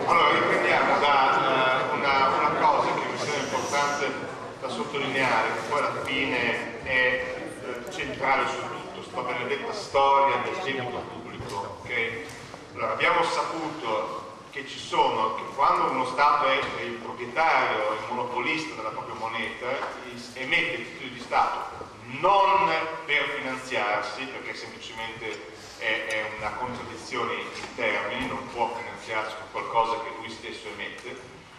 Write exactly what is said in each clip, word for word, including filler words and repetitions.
Allora, riprendiamo da uh, una, una cosa che mi sembra importante da sottolineare, che poi alla fine è uh, centrale su tutto, sta benedetta storia del debito pubblico. Okay? Allora, abbiamo saputo che ci sono, che quando uno Stato è il proprietario, il monopolista della propria moneta, emette titoli di Stato non per finanziarsi, perché semplicemente è, è una contraddizione in termini, non può finanziarsi con qualcosa che lui stesso emette,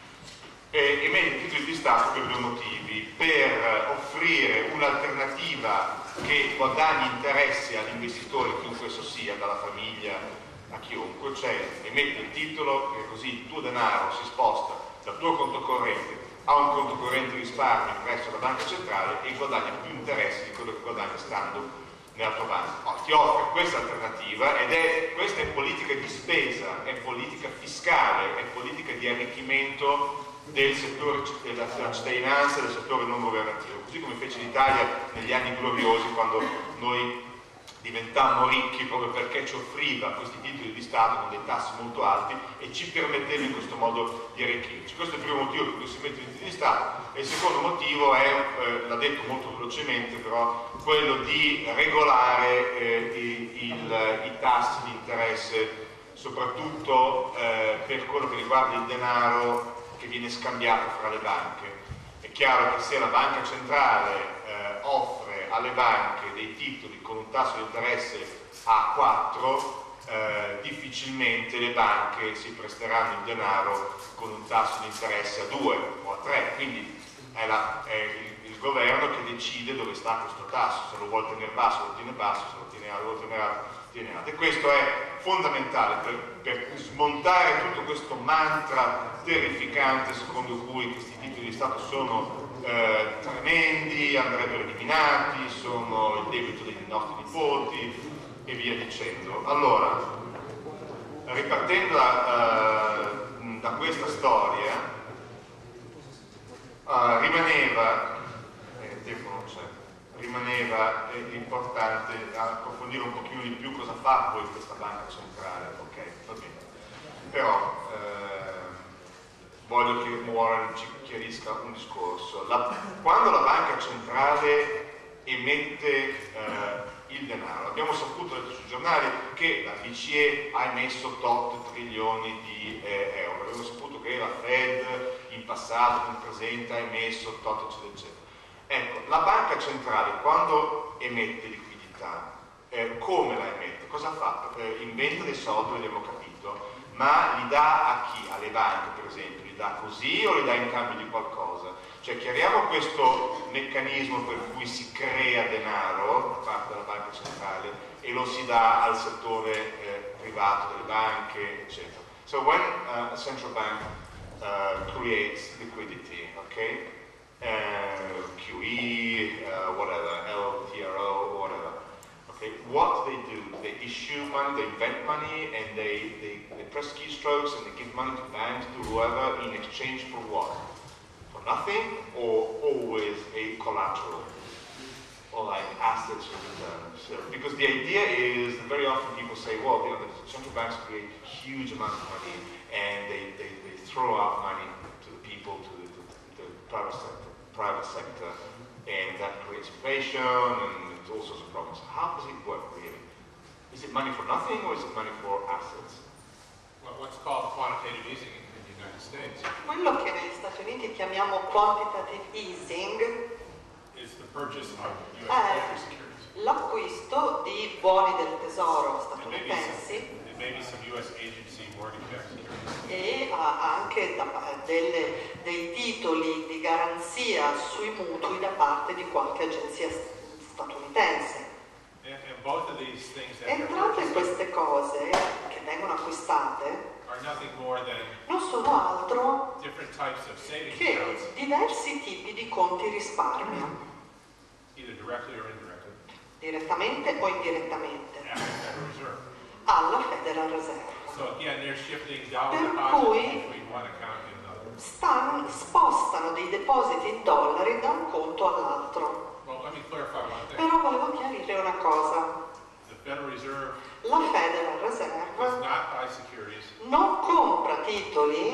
e emette titoli di Stato per due motivi: per offrire un'alternativa che guadagni interessi all'investitore, chiunque esso sia, dalla famiglia a chiunque, cioè emette il titolo e così il tuo denaro si sposta dal tuo conto corrente a un conto corrente risparmio presso la banca centrale e guadagna più interessi di quello che guadagna stando nella tua banca. Oh, ti offre questa alternativa ed è, questa è politica di spesa, è politica fiscale, è politica di arricchimento del settore della, della cittadinanza, del settore non governativo, così come fece l'Italia negli anni gloriosi, quando noi diventammo ricchi proprio perché ci offriva questi titoli di Stato con dei tassi molto alti e ci permetteva in questo modo di arricchirci. Questo è il primo motivo per cui si mettono i titoli di Stato, e il secondo motivo è, eh, l'ha detto molto velocemente però, quello di regolare eh, il, il, i tassi di interesse, soprattutto eh, per quello che riguarda il denaro che viene scambiato fra le banche. È chiaro che se la banca centrale eh, offre alle banche dei titoli con un tasso di interesse a quattro, eh, difficilmente le banche si presteranno il denaro con un tasso di interesse a due o a tre, quindi è, la, è il, il governo che decide dove sta questo tasso, se lo vuole tenere basso lo tiene basso, se lo tiene alto lo tiene alto, tiene alto. E questo è fondamentale per, per smontare tutto questo mantra terrificante secondo cui questi titoli di Stato sono Eh, tremendi, andrebbero eliminati, sono il debito dei nostri nipoti e via dicendo. Allora, ripartendo da, uh, da questa storia, uh, rimaneva, eh, il tempo non c'è, rimaneva eh, importante approfondire un pochino di più cosa fa poi questa banca centrale. Ok, va bene. Però eh, voglio che Warren ci chiarisca un discorso. La, quando la banca centrale emette eh, il denaro, abbiamo saputo sui giornali che la B C E ha emesso tot trilioni di eh, euro, abbiamo saputo che la Fed in passato, in presente, ha emesso tot eccetera eccetera. Ecco, la banca centrale quando emette liquidità, eh, come la emette? Cosa fa? Eh, inventa dei soldi, l'abbiamo capito, ma li dà a chi? Alle banche, per esempio, li dà così o li dà in cambio di qualcosa? Cioè chiariamo questo meccanismo per cui si crea denaro da parte della banca centrale e lo si dà al settore eh, privato delle banche, eccetera. So when uh, a central bank uh, creates liquidity, okay, uh, Q E, uh, whatever, L T R O, whatever. Okay, what they do, they issue money, they invent money, and they, they, they press keystrokes and they give money to banks, to whoever, in exchange for what? For nothing, or always a collateral, or like assets in return. So, because the idea is that very often people say, well, you know, the central banks create huge amounts of money, and they, they, they throw out money to the people, to the, to the private sector, private sector, and that creates inflation and all sorts of problems. How does it work really? Is it money for nothing or is it money for assets? Well, what's called quantitative easing in the United States. Quello che negli Stati Uniti chiamiamo quantitative easing is the purchase of U S è securities. l'acquisto di buoni del tesoro statunitensi It may be some U S agency mortgage-backed securities. e ha anche da, delle, dei titoli di garanzia sui mutui da parte di qualche agenzia statunitense. And, and both of these things that Entrambe queste cose che vengono acquistate are nothing more than non sono altro different types of savings che accounts, diversi tipi di conti risparmio, either directly or indirectly, direttamente o indirettamente, at the Federal Reserve. alla Federal Reserve. So again, they're shifting dollar Per deposits cui between one account and another. Stan, spostano dei depositi in dollari da un conto all'altro. Well, let me clarify one thing. Però volevo chiarire una cosa. The Federal Reserve La Federal does Reserve not buy securities non compra titoli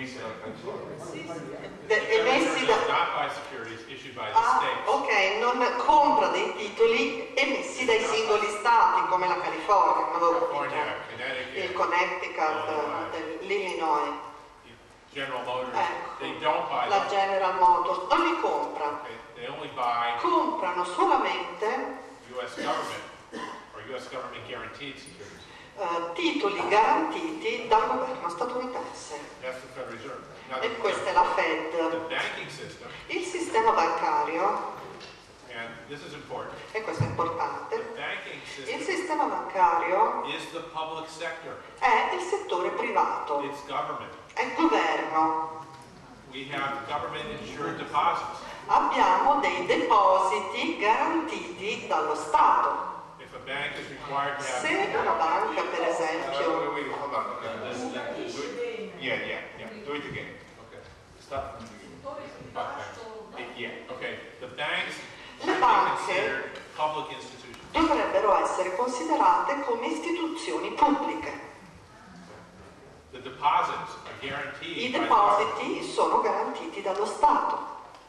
emessi dalla California. De- emessi da... Not buy securities issued by the Ah, states. ok, non compra dei titoli emessi dai singoli stati come la California, non avevo California, capito. Connecticut, Il Connecticut, Illinois. eh, l'Illinois, General Motors, ecco, they don't buy la them. General Motors, non li compra, Okay, they only buy comprano solamente U S government or U S government guaranteed securities. eh, titoli garantiti dal governo statunitense. That's the Federal Reserve. Now, E the, questa è la the Fed. banking system, Il sistema bancario, and this is important, e questo è the importante, banking il system sistema bancario is the public sector. è il settore privato, It's government. è il governo. We have government insured deposits. Abbiamo dei depositi garantiti dallo Stato. If a bank is required to have Se una banca, per Uh, esempio, wait, wait, hold on. Uh, this, that, this, yeah, yeah, yeah. Do it again. okay. Start from the beginning. Okay. Yeah. Okay. The banks Le should be banche considered public institutions. dovrebbero essere considerate come istituzioni pubbliche. The deposits are guaranteed I by the government. depositi sono garantiti dallo Stato.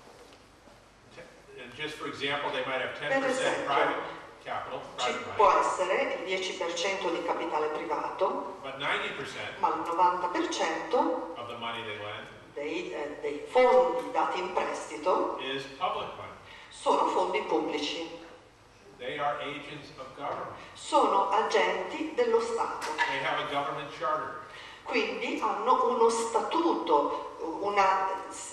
And just for example, they might have ten Per percent esempio, private capital, Ci private può money, essere il dieci per cento di capitale privato, but ninety percent ma il novanta per cento of the money they lend dei, eh, dei fondi dati in prestito is public money. sono fondi pubblici, They are agents of government. sono agenti dello Stato. They have a government charter. Quindi hanno uno statuto, una,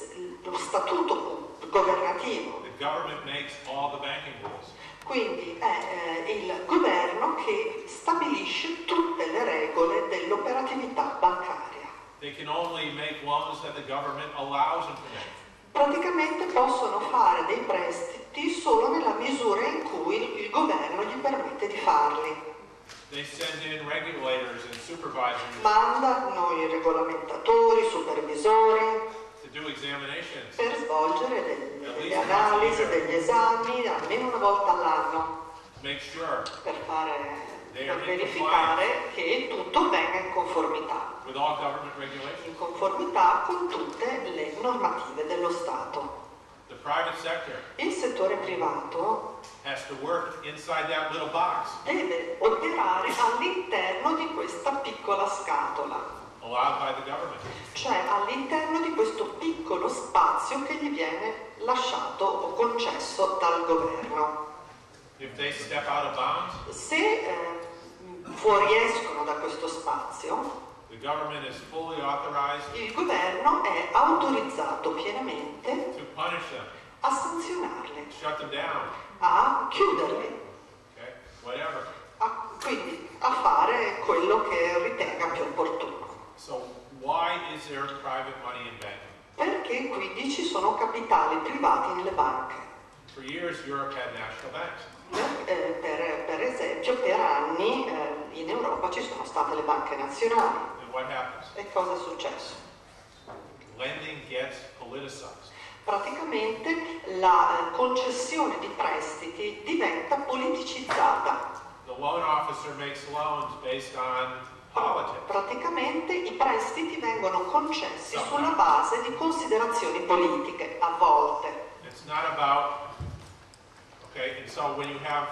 lo statuto governativo. The government makes all the banking rules. Quindi è eh, il governo che stabilisce tutte le regole dell'operatività bancaria. They can only make loans that the government allows them to make. Praticamente possono fare dei prestiti solo nella misura in cui il governo gli permette di farli. They send in regulators and supervisors Mandano i regolamentatori, supervisori to do examinations. per svolgere delle, delle analisi, degli esami almeno una volta all'anno Make sure per, fare, per verificare che tutto venga in conformità, with all government regulations. in conformità con tutte le normative dello Stato. The private sector Il settore privato has to work inside that little box deve operare all'interno di questa piccola scatola, allowed by the government. cioè all'interno di questo piccolo spazio che gli viene lasciato o concesso dal governo. If they step out of bounds, Se eh, fuoriescono da questo spazio, the government is fully authorized il governo è autorizzato pienamente to punish them, a sanzionarli, shut them down, a chiuderli, okay? Whatever. a, quindi a fare quello che ritenga più opportuno. So why is there private money in banking? Perché quindi ci sono capitali privati nelle banche. For years, Europe had national banks. Eh, per, per esempio, per anni eh, in Europa ci sono state le banche nazionali. And what happens? E cosa è successo? Lending gets politicized. Praticamente la eh, concessione di prestiti diventa politicizzata. The loan officer makes loans based on politics. Praticamente i prestiti vengono concessi sulla base di considerazioni politiche, a volte. It's not about, okay, and so when you have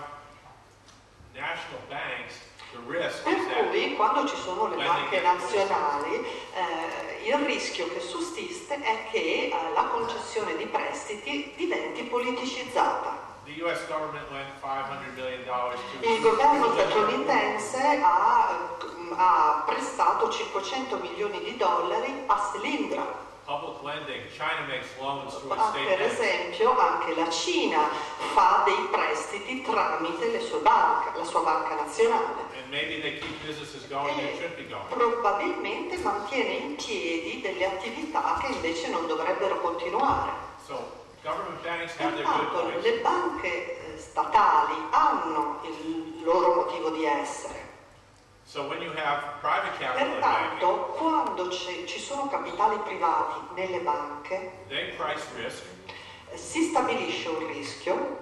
national banks, the risk Per is that cui quando ci sono le banche nazionali, eh, il rischio che sussiste è che eh, la concessione di prestiti diventi politicizzata. the U S government lent five hundred million dollars to Il governo statunitense ha, ha prestato cinquecento milioni di dollari a Selindra. public lending. China makes loans through its Ah, state per banks. esempio anche la Cina fa dei prestiti tramite le sue banche, la sua banca nazionale. And maybe they keep businesses going that should be going. Probabilmente mantiene in piedi delle attività che invece non dovrebbero continuare. So government banks have their good Pertanto points. le banche eh, statali hanno il loro motivo di essere. So when you have private capital in banking, Pertanto quando c'è- ci sono capitali privati nelle banche they price risk eh, si stabilisce un rischio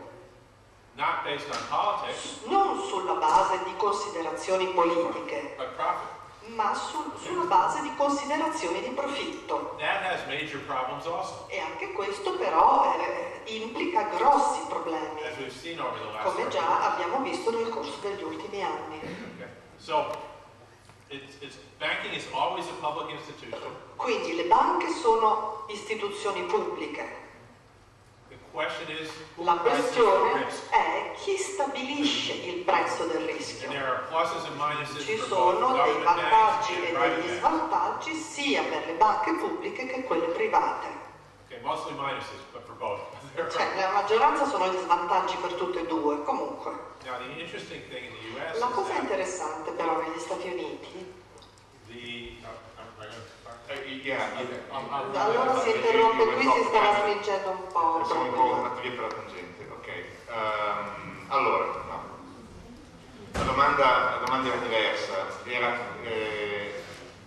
not based on politics, non sulla base di considerazioni politiche, but profit. ma sul, sulla base di considerazioni di profitto. That has major problems also. E anche questo però eh, implica grossi problemi, As we've seen over the last come già abbiamo visto nel corso degli ultimi anni. Okay. So, it's, it's, banking is always a public institution. Quindi le banche sono istituzioni pubbliche. The question is, who La prices the questione risk? è chi stabilisce il prezzo del rischio. And there are pluses and minuses Ci for both sono dei government banks vantaggi and e private degli banks. svantaggi sia per le banche pubbliche che quelle private. Okay, mostly minuses, but for both. Cioè, la maggioranza sono gli svantaggi per tutte e due, comunque. Now, the interesting thing in the U S La is cosa that interessante però negli Stati Uniti, the uh, uh, uh, Eh, yeah, um, um, allora si interrompe qui, si stava spingendo un po' siamo un po' troppo. andati via per la tangente, ok. Ehm, allora, no. la, domanda, la domanda era diversa, era eh,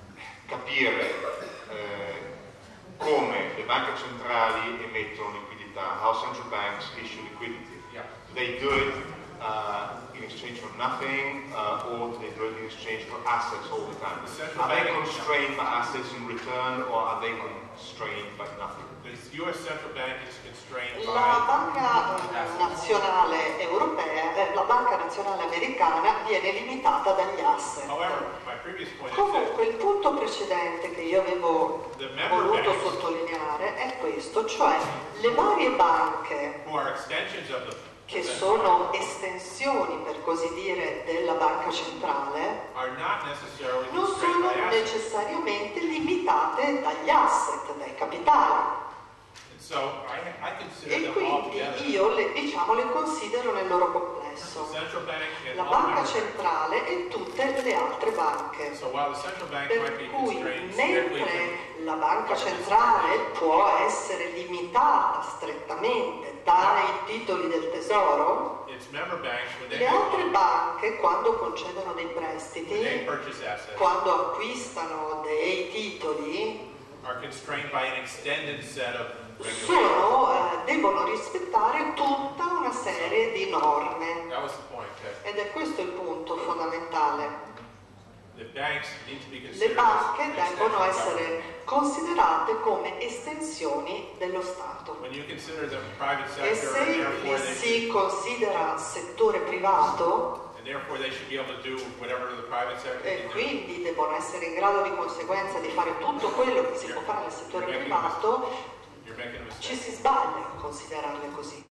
capire eh, come le banche centrali emettono liquidità, how central banks issue liquidity. Yeah. Do they do it uh, in exchange for nothing, uh, or do they do it in exchange for assets all the time? The central Are they bank- constrained by assets in return, or are they constrained by nothing? The U S central bank is constrained La by banca eh, nazionale europea, eh, la banca nazionale americana viene limitata dagli asset. However, my previous point is Comunque il punto precedente che io avevo that the member voluto banks sottolineare è questo, cioè le varie banche who are extensions of the che sono estensioni, per così dire, della banca centrale, are not necessarily non constrained sono by assets. necessariamente limitate dagli asset, dai capitali. And so I, I consider E them all quindi together. io le, diciamo, le considero nel loro complesso. The central bank and La all banca member banks. centrale e tutte le altre banche. So while the central bank might Per be cui constrained strictly to mentre la banca centrale può essere limitata strettamente dai titoli del tesoro, its member banks, when they, le make altre loans, banche quando concedono dei when they prestiti, purchase assets, quando acquistano dei titoli, are constrained by an extended set of regulations. sono, eh, devono rispettare tutta una serie di norme. That was the point. That Ed è questo il punto fondamentale. the banks need to be Le considered banche as an vengono a extension of government. essere considerate come estensioni dello Stato. When you consider them private E sector, se and therefore li they si should, considera settore privato, and therefore they should be able to do whatever the private sector e can do. quindi devono essere in grado di conseguenza di fare tutto quello che si può fare nel settore privato, You're making a ci mistake. si sbaglia a considerarle così.